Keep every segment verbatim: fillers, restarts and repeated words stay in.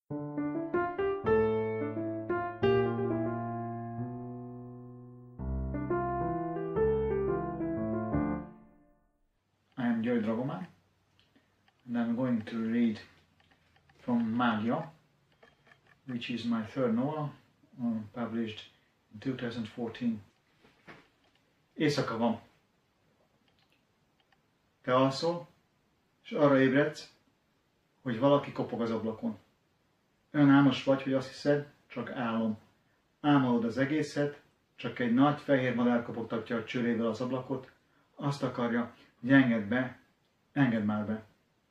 I am György Dragomán, and I'm going to read from Máglya, which is my third novel, uh, published in two thousand fourteen. Éjszaka van. Te alszol, és arra ébredsz, hogy valaki kopog az ablakon. Olyan álmos vagy, hogy azt hiszed, csak álom. Álmodod az egészet, csak egy nagy fehér madár kopogtatja a csőrével az ablakot, azt akarja, hogy engedd be, engedd már be.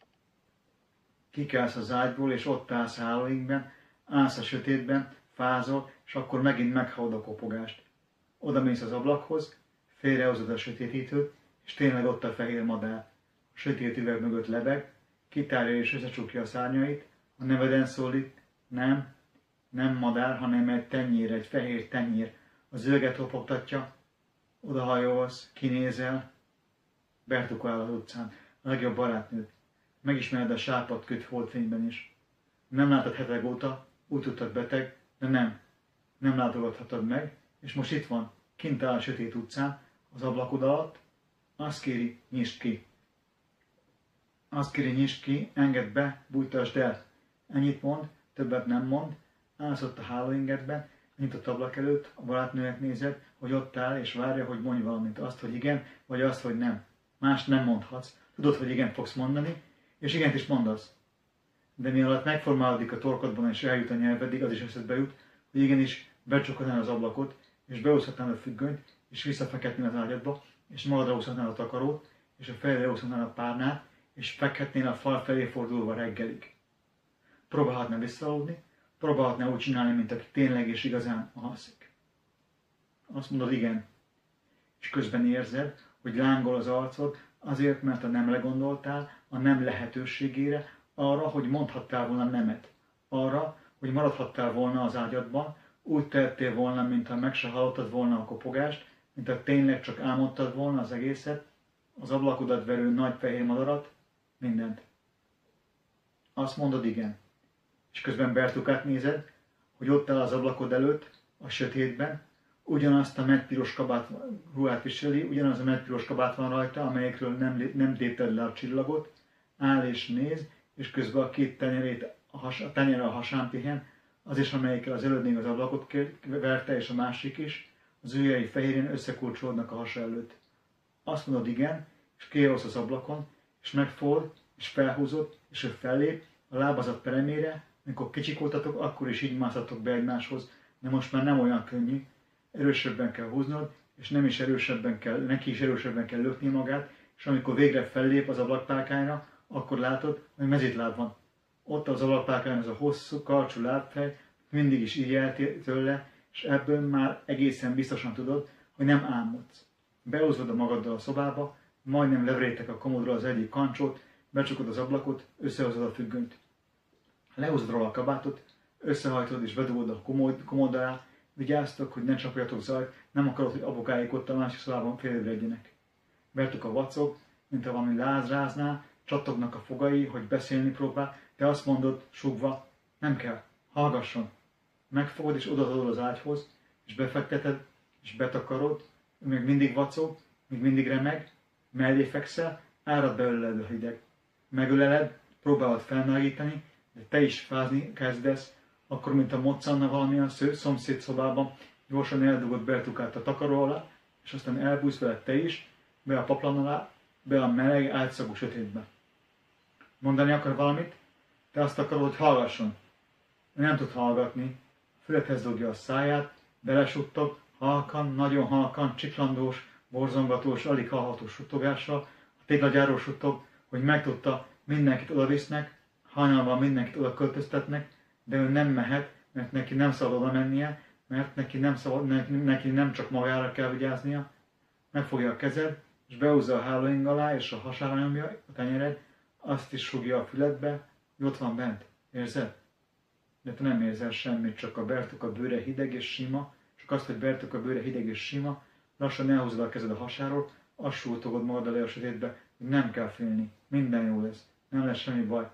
Kikelsz az ágyból, és ott állsz a hálóinkben, állsz a sötétben, fázol, és akkor megint meghallod a kopogást. Oda mész az ablakhoz, félrehozod a sötétítőt, és tényleg ott a fehér madár. A sötét üveg mögött lebeg, kitárja és összecsukja a szárnyait, a neveden szólít, nem, nem madár, hanem egy tenyér, egy fehér tenyér. A zöget hopogtatja, odahajolsz, kinézel, Bertuka áll az utcán, a legjobb barátnőd. Megismered a sápadt köt holdfényben is. Nem látod hetek óta, úgy tudtad beteg, de nem. Nem látogathatod meg, és most itt van, kint áll a sötét utcán, az ablakod alatt, azt kéri, nyisd ki. Azt kéri, nyisd ki, engedd be, bújtasd el. Ennyit mond, többet nem mond, állsz ott a hálóingedben, nyitott ablak előtt, a barátnőnek nézed, hogy ott áll, és várja, hogy mondj valamit, azt, hogy igen, vagy azt, hogy nem. Mást nem mondhatsz. Tudod, hogy igen fogsz mondani, és igent is mondasz. De mielőtt megformálódik a torkodban és eljut a nyelvedig, az is eszedbe jut, hogy igenis becsukhatnál az ablakot, és beúszhatnál a függönyt, és visszafekhetnél az ágyadba, és magadra úszhatnál a takarót, és a fejedre úszhatnál a párnát, és fekhetnél a fal felé fordulva reggelig. Próbálhatnál visszaaludni, próbálhatnál úgy csinálni, mint aki tényleg és igazán alszik. Azt mondod, igen. És közben érzed, hogy lángol az arcod, azért, mert a nemre gondoltál, a nem lehetőségére, arra, hogy mondhattál volna nemet. Arra, hogy maradhattál volna az ágyadban, úgy tettél volna, mintha meg se hallottad volna a kopogást, mintha tényleg csak álmodtad volna az egészet, az ablakodat verő nagy fehér madarat, mindent. Azt mondod, igen. És közben Bertukát nézed, hogy ott áll az ablakod előtt, a sötétben, ugyanazt a medpiros kabát ruhát viseli, ugyanaz a medpiros kabát van rajta, amelyekről nem, nem tépted le a csillagot, áll és néz, és közben a két tenyerét, a, has, a tenyere a hasán pihen, az is, amelyikkel az előtt még az ablakot verte, és a másik is, az ujjai fehérén összekulcsolódnak a hasa előtt. Azt mondod, igen, és kijössz az ablakon, és megford, és felhúzod, és ő fellép, a lábazat peremére, amikor kicsik voltatok, akkor is így mászhatok be egymáshoz, de most már nem olyan könnyű, erősebben kell húznod, és nem is erősebben kell, neki is erősebben kell lökni magát, és amikor végre fellép az ablakpálkányra, akkor látod, hogy mezitláb van. Ott az ablakpálkányon az a hosszú, karcsú lábfej, mindig is így eltér tőle, és ebből már egészen biztosan tudod, hogy nem álmodsz. Behúzod a magaddal a szobába, majdnem levrétek a komódra az egyik kancsót, becsukod az ablakot, összehozod a függönyt. Lehúzod róla a kabátot, összehajtod és bedugod a komód, komód alá, vigyáztok, hogy ne csapjatok zajt, nem akarod, hogy apukáik ott a másik szobában félébredjenek. Bertuka vacog, mint ha valami láz ráznál, csattognak a fogai, hogy beszélni próbál, te azt mondod, súgva, nem kell, hallgasson. Megfogod és odaadod az ágyhoz, és befekteted, és betakarod, ő még mindig vacog, még mindig remeg, mellé fekszel, árad belőled a hideg. Megöleled, próbálod felmelegíteni, de te is fázni kezdesz, akkor, mint a moccanna valami a szomszéd szobában, gyorsan eldugod Bertukát a takaró alá, és aztán elbújsz veled te is, be a paplan alá, be a meleg, átszagú sötétbe. Mondani akar valamit? Te azt akarod, hogy hallgasson. Ő nem tud hallgatni. Füledhez dugja a száját, belesuttog, halkan, nagyon halkan, csiklandós, borzongatós, alig hallható suttogással. A téglagyáró suttog, hogy megtudta, mindenkit odavisznek, hajnalban mindenkit oda költöztetnek, de ő nem mehet, mert neki nem szabad oda mennie, mert neki nem, szabad, neki, neki nem csak magára kell vigyáznia. Megfogja a kezed, és behúzza a hálóing alá, és a hasára nyomja a tenyered, azt is sugja a füledbe, hogy ott van bent. Érzed? De te nem érzel semmit, csak a Bertuka bőre hideg és sima, csak azt, hogy Bertuka bőre hideg és sima, lassan elhúzod a kezed a hasáról, azt súltogod magad elé a sötétbe, hogy nem kell félni, minden jó lesz, nem lesz semmi baj.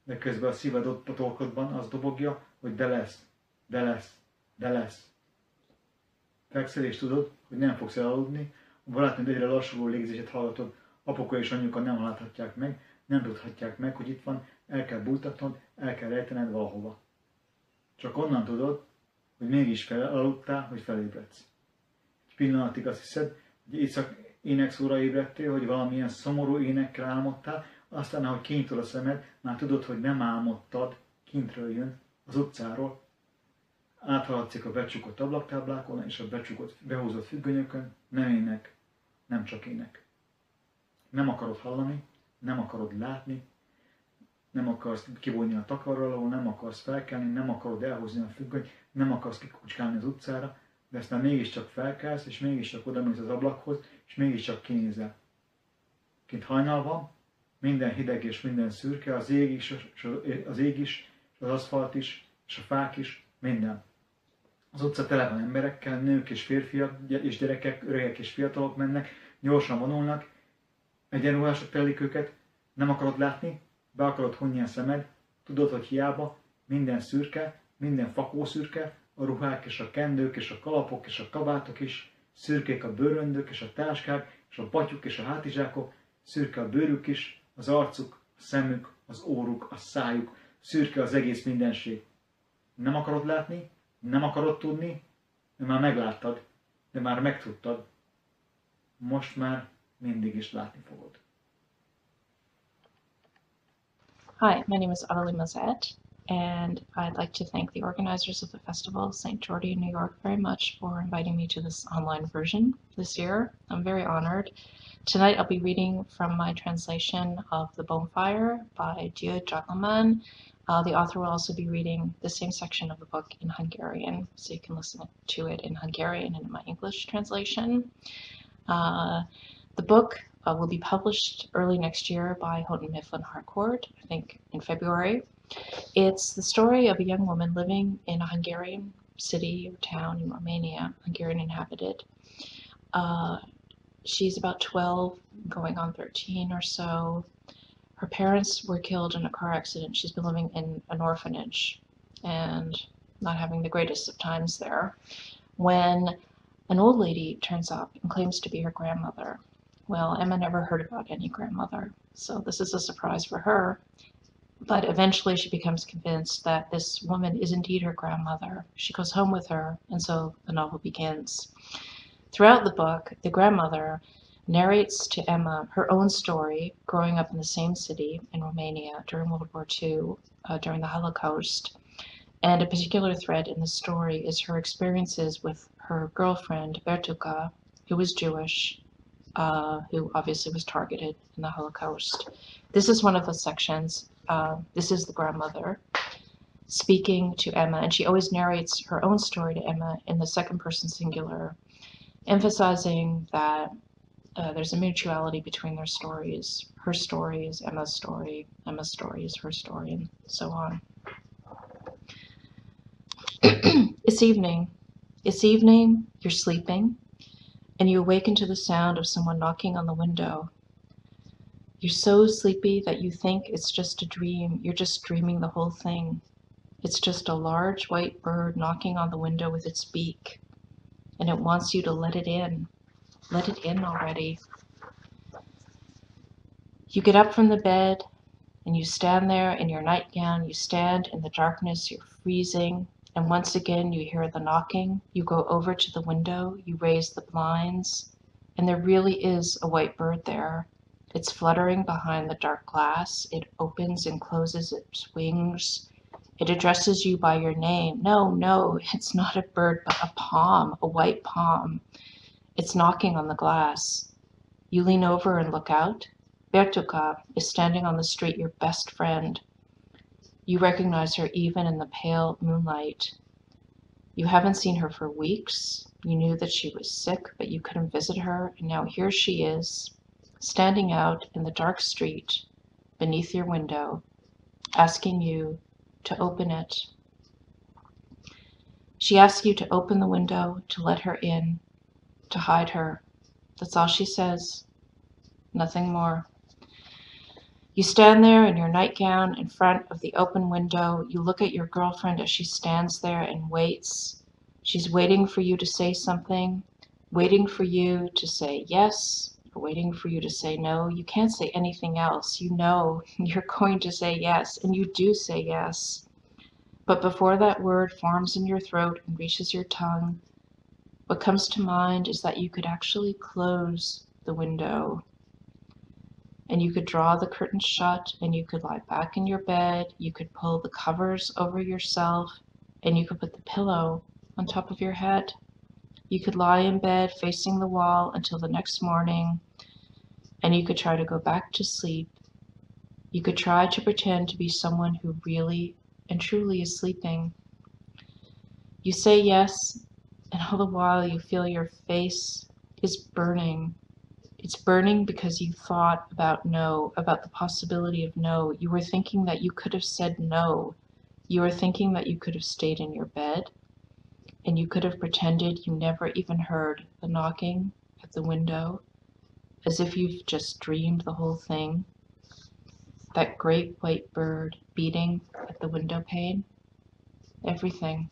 de közben a szíved ott a torkodban azt dobogja, hogy de lesz, de lesz, de lesz. Fekszel és tudod, hogy nem fogsz elaludni, a barátnőd egyre lassuló légzését hallgatod, apuka és anyuka nem láthatják meg, nem tudhatják meg, hogy itt van, el kell bújtatnod, el kell rejtened valahova. Csak onnan tudod, hogy mégis felaludtál, hogy felébredsz. Egy pillanatig azt hiszed, hogy éjszak énekszóra ébredtél, hogy valamilyen szomorú énekkel álmodtál, aztán, ahogy kinyitod a szemed, már tudod, hogy nem álmodtad, kintről jön, az utcáról. Áthaladszik a becsukott ablaktáblákon és a becsukott, behúzott függönyökön, nem ének, nem csak ének. Nem akarod hallani, nem akarod látni, nem akarsz kibújni a takarról alól, nem akarsz felkelni, nem akarod elhozni a függönyt, nem akarsz kikucskálni az utcára, de aztán mégiscsak felkelsz, és mégiscsak odamész az ablakhoz, és mégiscsak kinézel. Kint hajnal van, minden hideg és minden szürke, az ég is, az ég is, az aszfalt is, és a fák is, minden. Az utca tele van emberekkel, nők és férfiak, és gyerekek, öregek és fiatalok mennek, gyorsan vonulnak, egyenruhások telik őket, nem akarod látni, be akarod hunni a szemed, tudod, hogy hiába, minden szürke, minden fakó szürke, a ruhák és a kendők és a kalapok és a kabátok is, szürkék a bőröndök és a táskák és a batyuk és a hátizsákok, szürke a bőrük is, az arcuk, a szemük, az óruk, a szájuk, szürke az egész mindenség. Nem akarod látni, nem akarod tudni, de már megláttad, de már megtudtad. Most már mindig is látni fogod. Hi, my name is Ottilie Mulzet, and I'd like to thank the organizers of the festival, Saint Geordie in New York, very much for inviting me to this online version this year. I'm very honored. Tonight I'll be reading from my translation of The Bonfire by György Dragomán. Uh, the author will also be reading the same section of the book in Hungarian, so you can listen to it in Hungarian and in my English translation. Uh, the book uh, will be published early next year by Houghton, Mifflin, Harcourt, I think in February. It's the story of a young woman living in a Hungarian city or town in Romania, Hungarian inhabited. Uh, she's about twelve, going on thirteen or so. Her parents were killed in a car accident. She's been living in an orphanage and not having the greatest of times there, when an old lady turns up and claims to be her grandmother. Well, Emma never heard about any grandmother, so this is a surprise for her. But eventually she becomes convinced that this woman is indeed her grandmother. She goes home with her, and so the novel begins. Throughout the book, the grandmother narrates to Emma her own story growing up in the same city in Romania during World War Two, uh, during the Holocaust. And a particular thread in the story is her experiences with her girlfriend, Bertuka, who was Jewish, uh, who obviously was targeted in the Holocaust. This is one of the sections. Uh, this is the grandmother speaking to Emma, and she always narrates her own story to Emma in the second person singular, emphasizing that uh, there's a mutuality between their stories. Her story is Emma's story, Emma's story is her story, and so on. It's evening. It's evening, you're sleeping, and you awaken to the sound of someone knocking on the window. You're so sleepy that you think it's just a dream. You're just dreaming the whole thing. It's just a large white bird knocking on the window with its beak, and it wants you to let it in. Let it in already. You get up from the bed, and you stand there in your nightgown. You stand in the darkness, you're freezing, and once again you hear the knocking. You go over to the window, you raise the blinds, and there really is a white bird there. It's fluttering behind the dark glass. It opens and closes its wings. It addresses you by your name. No, no, it's not a bird, but a palm, a white palm. It's knocking on the glass. You lean over and look out. Bertuka is standing on the street, your best friend. You recognize her even in the pale moonlight. You haven't seen her for weeks. You knew that she was sick, but you couldn't visit her, and now here she is, standing out in the dark street beneath your window, asking you to open it. She asks you to open the window, to let her in, to hide her. That's all she says, nothing more. You stand there in your nightgown in front of the open window. You look at your girlfriend as she stands there and waits. She's waiting for you to say something, waiting for you to say yes, or waiting for you to say no. You can't say anything else. You know you're going to say yes, and you do say yes. But before that word forms in your throat and reaches your tongue, what comes to mind is that you could actually close the window. And you could draw the curtains shut, and you could lie back in your bed, you could pull the covers over yourself, and you could put the pillow on top of your head. You could lie in bed facing the wall until the next morning, and you could try to go back to sleep. You could try to pretend to be someone who really and truly is sleeping. You say yes, and all the while you feel your face is burning. It's burning because you thought about no, about the possibility of no. You were thinking that you could have said no. You were thinking that you could have stayed in your bed, and you could have pretended you never even heard the knocking at the window, as if you've just dreamed the whole thing. That great white bird beating at the window pane. Everything.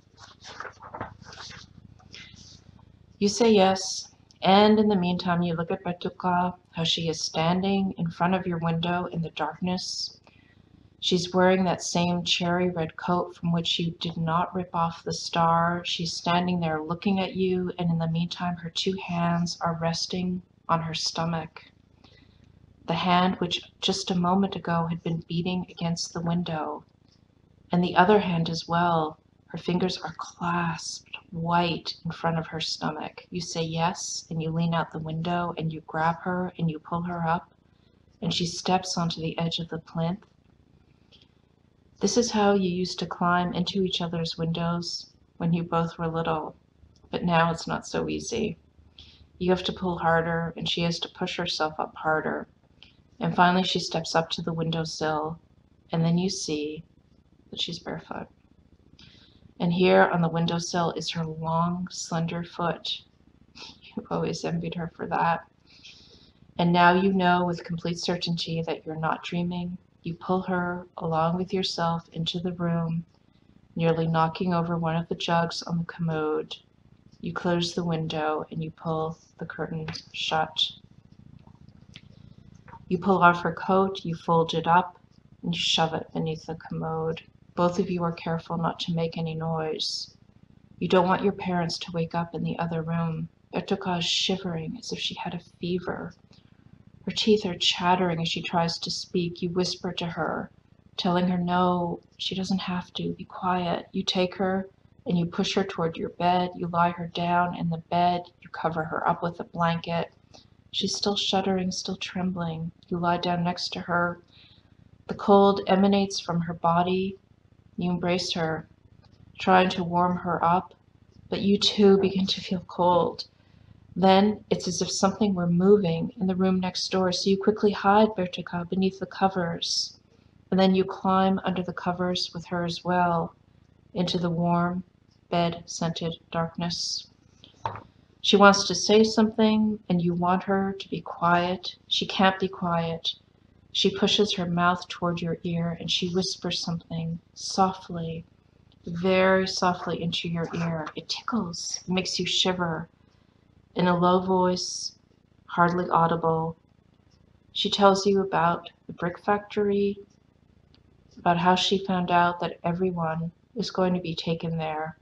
You say yes. And in the meantime, you look at Bertuka, how she is standing in front of your window in the darkness. She's wearing that same cherry red coat from which you did not rip off the star. She's standing there looking at you, and in the meantime, her two hands are resting on her stomach. The hand which just a moment ago had been beating against the window, and the other hand as well. Her fingers are clasped white in front of her stomach. You say yes, and you lean out the window, and you grab her, and you pull her up, and she steps onto the edge of the plinth. This is how you used to climb into each other's windows when you both were little, but now it's not so easy. You have to pull harder, and she has to push herself up harder, and finally she steps up to the windowsill, and then you see that she's barefoot. And here on the windowsill is her long, slender foot. You've always envied her for that. And now you know with complete certainty that you're not dreaming. You pull her, along with yourself, into the room, nearly knocking over one of the jugs on the commode. You close the window and you pull the curtain shut. You pull off her coat, you fold it up, and you shove it beneath the commode. Both of you are careful not to make any noise. You don't want your parents to wake up in the other room. Bertuka is shivering as if she had a fever. Her teeth are chattering as she tries to speak. You whisper to her, telling her no, she doesn't have to, be quiet. You take her and you push her toward your bed. You lie her down in the bed. You cover her up with a blanket. She's still shuddering, still trembling. You lie down next to her. The cold emanates from her body. You embrace her, trying to warm her up, but you too begin to feel cold. Then it's as if something were moving in the room next door, so you quickly hide Bertuka beneath the covers, and then you climb under the covers with her as well, into the warm, bed-scented darkness. She wants to say something, and you want her to be quiet. She can't be quiet. She pushes her mouth toward your ear, and she whispers something softly, very softly into your ear. It tickles, it makes you shiver. In a low voice, hardly audible, she tells you about the brick factory, about how she found out that everyone is going to be taken there.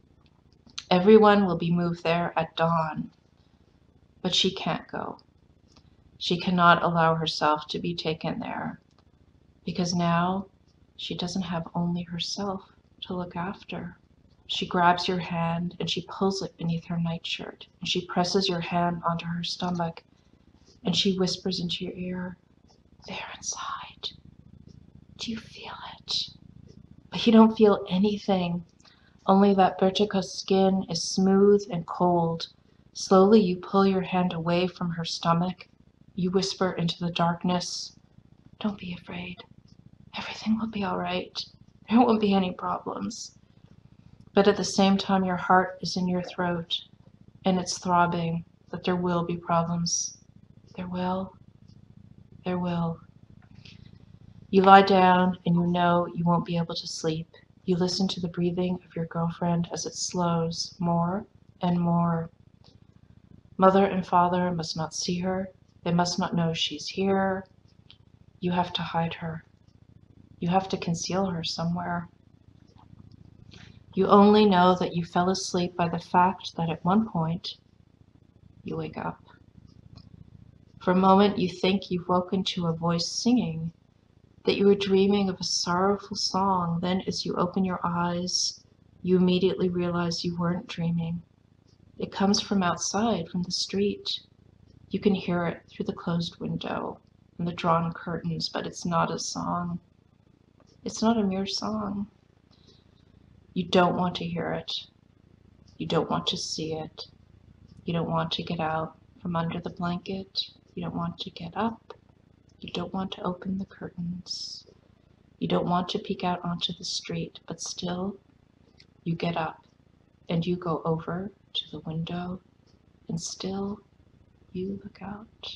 Everyone will be moved there at dawn, but she can't go. She cannot allow herself to be taken there, because now she doesn't have only herself to look after. She grabs your hand and she pulls it beneath her nightshirt, and she presses your hand onto her stomach, and she whispers into your ear, "They're inside. Do you feel it?" But you don't feel anything, only that Bertuka's skin is smooth and cold. Slowly you pull your hand away from her stomach. You whisper into the darkness, "Don't be afraid. Everything will be all right. There won't be any problems." But at the same time, your heart is in your throat, and it's throbbing that there will be problems. There will. There will. You lie down and you know you won't be able to sleep. You listen to the breathing of your girlfriend as it slows more and more. Mother and father must not see her. They must not know she's here. You have to hide her. You have to conceal her somewhere. You only know that you fell asleep by the fact that at one point you wake up. For a moment you think you've woken to a voice singing, that you were dreaming of a sorrowful song. Then as you open your eyes, you immediately realize you weren't dreaming. It comes from outside, from the street. You can hear it through the closed window and the drawn curtains, but it's not a song. It's not a mere song. You don't want to hear it. You don't want to see it. You don't want to get out from under the blanket. You don't want to get up. You don't want to open the curtains. You don't want to peek out onto the street, but still, you get up and you go over to the window, and still, you look out.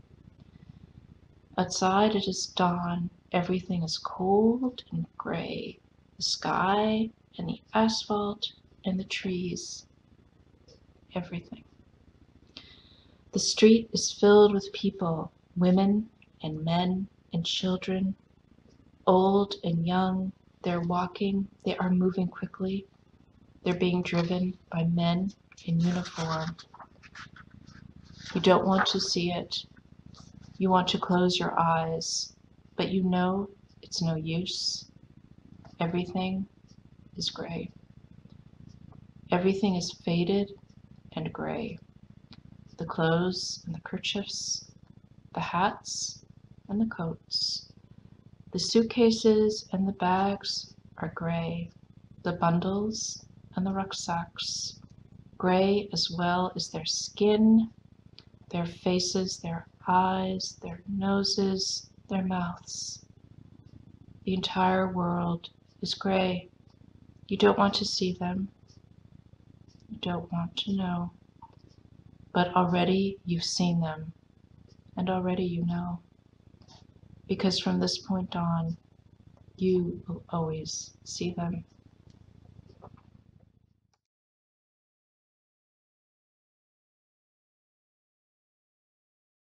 Outside it is dawn. Everything is cold and gray. The sky and the asphalt and the trees. Everything. The street is filled with people, women and men and children, old and young. They're walking. They are moving quickly. They're being driven by men in uniform. You don't want to see it. You want to close your eyes, but you know it's no use. Everything is gray. Everything is faded and gray. The clothes and the kerchiefs, the hats and the coats, the suitcases and the bags are gray. The bundles and the rucksacks, gray as well as their skin, their faces, their eyes, their noses, their mouths. The entire world is gray. You don't want to see them. You don't want to know. But already you've seen them, and already you know. Because from this point on, you will always see them.